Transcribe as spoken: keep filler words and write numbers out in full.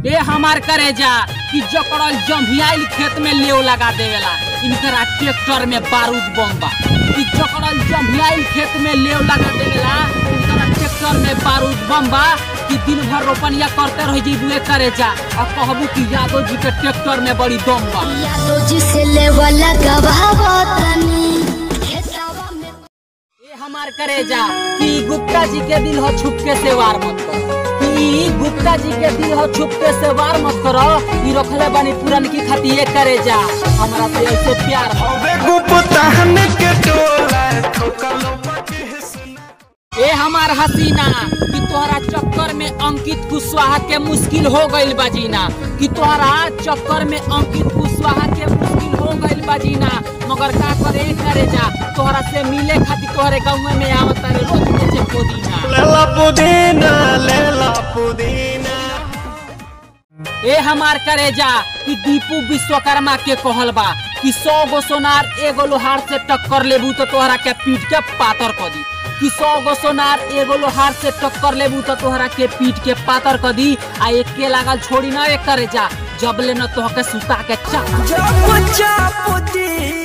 ए हमार करेजा कि जकड़ल जम्हियाइल खेत में लेव लगा देवेला इनकरा ट्रैक्टर में बारूद बम बा। कि जकड़ल जम्हियाइल खेत में लेव लगा देवेला इनकरा ट्रैक्टर में बारूद बम बा। कि दिन भर रोपनिया करते रह जीबुए करेजा और कहबू कि यादव जी के ट्रैक्टर में बड़ी दम बा। यादव जी से लेव लगावा तनी खेतवा में ए हमार करेजा कि गुप्ता जी के दिल हो छुपके से वार मत करो। कि गुप्ता जी के दिल हो छुपके से वार मत करो। ई रखले बानी पुरन की खतिए करेजा हमरा से ऐसे प्यार गुप्ता के टोला ठोकलो पके सुना। ए हमार हसीना कि तोहरा चक्कर में अंकित कुशवाहा के मुश्किल हो गइल बाजीना। कि तोहरा चक्कर में अंकित कुशवाहा के मुश्किल हो गइल बाजीना। मगर का करे करेजा तोहरा से मिले खातिर तोहरे गाँव में आवत रे रोज बेचे पुदीना। लेला पुदीना लेला पुदीना। ए हमार करेजा कि दीपू विश्वकर्मा के कहल बा कि सौ गो सोनार एगो लोहार से टक्कर लेबू तो तोहरा के पीट के पातर कर दी। कि सौ गो सोनार एगो लोहार से टक्कर लेबू तो तोहरा के पीट के पातर कर दी। आ एक के लागल छोड़ी ना एक करेजा जब ले न तोहके सुता के चाप जब चाप दी